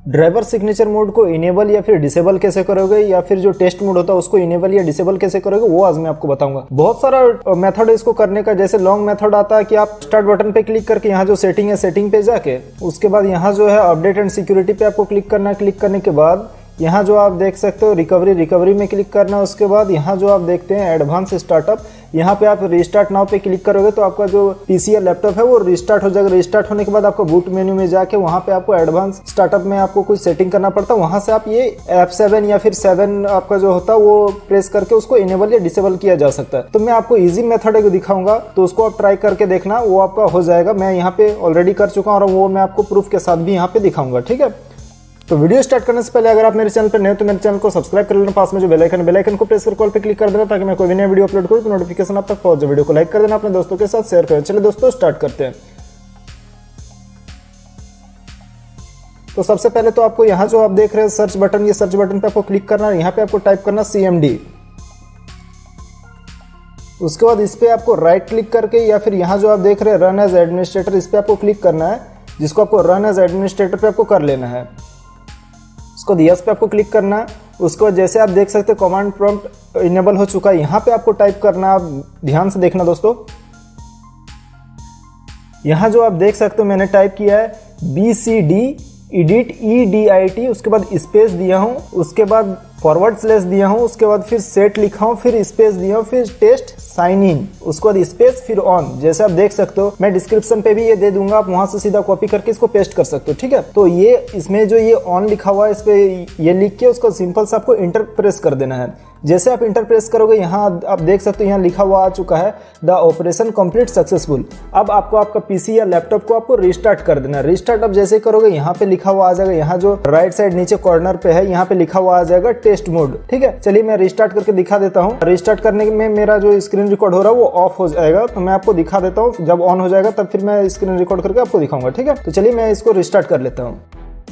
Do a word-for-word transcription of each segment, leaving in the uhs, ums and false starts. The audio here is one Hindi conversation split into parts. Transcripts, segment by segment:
ड्राइवर सिग्नेचर मोड को इनेबल या फिर डिसेबल कैसे करोगे, या फिर जो टेस्ट मोड होता है उसको इनेबल या डिसेबल कैसे करोगे, वो आज मैं आपको बताऊंगा। बहुत सारा मेथड है इसको करने का। जैसे लॉन्ग मेथड आता है कि आप स्टार्ट बटन पे क्लिक करके यहाँ जो सेटिंग है सेटिंग पे जाके उसके बाद यहाँ जो है अपडेट एंड सिक्योरिटी पे आपको क्लिक करना है। क्लिक करने के बाद यहाँ जो आप देख सकते हो रिकवरी रिकवरी में क्लिक करना है। उसके बाद यहाँ जो आप देखते हैं एडवांस स्टार्टअप, यहाँ पे आप रिस्टार्ट नाउ पे क्लिक करोगे तो आपका जो पीसी या लैपटॉप है वो रिस्टार्ट हो जाएगा। रिस्टार्ट होने के बाद आपको बूट मेन्यू में जाके वहाँ पे आपको एडवांस स्टार्टअप में आपको कुछ सेटिंग करना पड़ता है। वहाँ से आप ये एफ सेवन या फिर सेवन आपका जो होता है वो प्रेस करके उसको इनेबल या डिसेबल किया जा सकता है। तो मैं आपको ईजी मेथड है दिखाऊंगा, तो उसको आप ट्राई करके देखना, वो आपका हो जाएगा। मैं यहाँ पे ऑलरेडी कर चुका हूँ और वो मैं आपको प्रूफ के साथ भी यहाँ पे दिखाऊंगा। ठीक है, तो वीडियो स्टार्ट करने से पहले अगर आप मेरे चैनल पर नए हो तो मेरे चैनल को सब्सक्राइब कर लेना। पास में जो बेल आइकन है बेल आइकन को प्रेस कर कॉल पे क्लिक कर देना ताकि मैं कोई भी नया वीडियो अपलोड करूँ तो नोटिफिकेशन आप तक पहुंच जाए। वीडियो को लाइक कर देना, अपने दोस्तों के साथ शेयर करें। चलिए दोस्तों स्टार्ट करते हैं। तो सबसे पहले तो आपको यहाँ जो आप देख रहे हैं सर्च बटन, ये सर्च बटन पे आपको क्लिक करना है। यहाँ पे आपको टाइप करना सी एम डी। उसके बाद इस पे आपको राइट क्लिक करके या फिर यहाँ जो आप देख रहे हैं रन एज एडमिनिस्ट्रेटर, इस पे आपको क्लिक करना है, जिसको आपको रन एज एडमिनिस्ट्रेटर पे आपको कर लेना है। उसको यस पे आपको क्लिक करना है। उसको जैसे आप देख सकते हैं कमांड प्रॉम्प्ट इनेबल हो चुका है। यहाँ पे आपको टाइप करना, आप ध्यान से देखना दोस्तों। यहाँ जो आप देख सकते हो मैंने टाइप किया है B C D edit E D I T, उसके बाद स्पेस दिया हूँ, उसके बाद फॉरवर्ड स्लैश दिया हूँ, उसके बाद फिर सेट लिखा हूँ, फिर स्पेस दिया हूँ, फिर टेस्ट साइन इन, उसके बाद स्पेस फिर ऑन। जैसे आप देख सकते हो मैं डिस्क्रिप्शन पे भी ये दे दूंगा, आप वहां से सीधा कॉपी करके इसको पेस्ट कर सकते हो। ठीक है, तो ये इसमें जो ये ऑन लिखा हुआ है इस पे ये लिख के उसको सिंपल से आपको इंटर प्रेस कर देना है। जैसे आप इंटर प्रेस करोगे यहाँ आप देख सकते हो यहाँ लिखा हुआ आ चुका है द ऑपरेशन कंप्लीट सक्सेसफुल। अब आपको आपका पीसी या लैपटॉप को आपको रिस्टार्ट कर देना है। रिस्टार्ट अब जैसे करोगे यहाँ पे लिखा हुआ आ जाएगा, यहाँ जो राइट साइड नीचे कॉर्नर पे है यहाँ पे लिखा हुआ आ जाएगा टेस्ट मोड। ठीक है, चलिए मैं रिस्टार्ट करके दिखा देता हूँ। रिस्टार्ट करने में मेरा जो स्क्रीन रिकॉर्ड हो रहा है वो ऑफ हो जाएगा, तो मैं आपको दिखा देता हूँ। जब ऑन हो जाएगा तब फिर मैं स्क्रीन रिकॉर्ड करके आपको दिखाऊंगा। ठीक है, तो चलिए मैं इसको रिस्टार्ट कर लेता हूँ।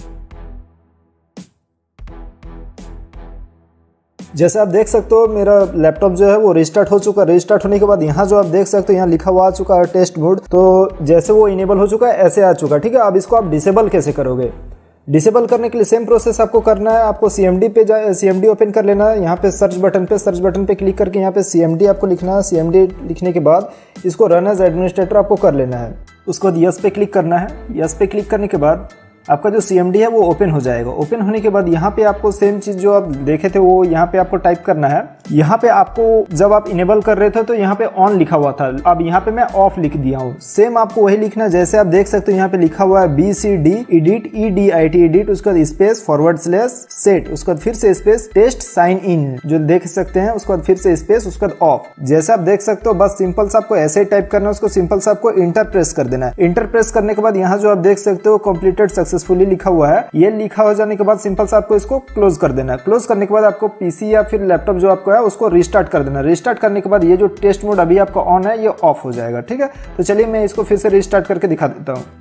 जैसे आप देख सकते हो मेरा लैपटॉप जो है वो रिस्टार्ट हो चुका है। रिस्टार्ट होने के बाद यहाँ जो आप देख सकते हो यहाँ लिखा हुआ आ चुका है टेस्ट मोड, तो जैसे वो इनेबल हो चुका है ऐसे आ चुका है। ठीक है, अब इसको आप डिसेबल कैसे करोगे? डिसेबल करने के लिए सेम प्रोसेस आपको करना है। आपको सीएमडी पे जा सीएमडी ओपन कर लेना है। यहाँ पे सर्च बटन पे सर्च बटन पे क्लिक करके यहाँ पे सीएमडी आपको लिखना है। सीएमडी लिखने के बाद इसको रन एज एडमिनिस्ट्रेटर आपको कर लेना है। उसके बाद यस पे क्लिक करना है। यस पे क्लिक करने के बाद आपका जो सीएमडी है वो ओपन हो जाएगा। ओपन होने के बाद यहाँ पे आपको सेम चीज जो आप देखे थे वो यहाँ पे आपको टाइप करना है। यहाँ पे आपको जब आप इनेबल कर रहे थे तो यहाँ पे ऑन लिखा हुआ था, अब यहाँ पे मैं ऑफ लिख दिया हूँ। सेम आपको वही लिखना है। जैसे आप देख सकते हो यहाँ पे लिखा हुआ है B C D edit E D I T edit, उसके बाद स्पेस फॉरवर्ड स्लैश सेट, उसके बाद फिर से स्पेस टेस्ट साइन इन जो देख सकते हैं, उसके बाद फिर से स्पेस, उसके बाद ऑफ। जैसे आप देख सकते हो बस सिंपल से आपको ऐसे ही टाइप करना है। उसको सिंपल से आपको इंटर प्रेस कर देना है। इंटर प्रेस करने के बाद यहाँ जो आप देख सकते हो कंप्लीटेड सक्सेसफुली लिखा हुआ है, ये लिखा हो जाने के बाद सिंपल से आपको इसको क्लोज कर देना है। क्लोज करने के बाद आपको पीसी या फिर लैपटॉप जो आपको है उसको रिस्टार्ट कर देना है। रिस्टार्ट करने के बाद ये जो टेस्ट मोड अभी आपका ऑन है ये ऑफ हो जाएगा। ठीक है, तो चलिए मैं इसको फिर से रिस्टार्ट करके दिखा देता हूँ।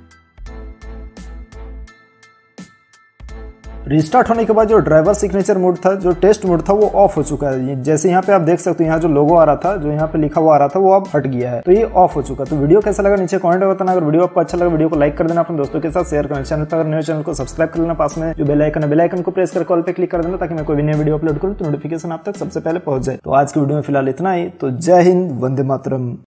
रिस्टार्ट होने के बाद जो ड्राइवर सिग्नेचर मोड था, जो टेस्ट मोड था वो ऑफ हो चुका है। जैसे यहाँ पे आप देख सकते हो यहाँ जो लोगो आ रहा था, जो यहाँ पे लिखा हुआ आ रहा था वो अब हट गया है, तो ये ऑफ हो चुका है। तो वीडियो कैसा लगा नीचे कमेंट में बताना। अगर वीडियो आपको अच्छा लगा वीडियो को लाइक कर देना, अपने दोस्तों के साथ शेयर करना। चैनल पर अगर नए चैनल को सब्सक्राइब कर लेना। पास में जो बेल आइकन है बेल आइकन को प्रेस कर कॉल पे क्लिक कर देना ताकि मैं कोई भी नया वीडियो अपलोड करूँ तो नोटिफिकेशन आप तक सबसे पहले पहुंच जाए। तो आज की वीडियो में फिलहाल इतना ही। तो जय हिंद, वंदे मातरम।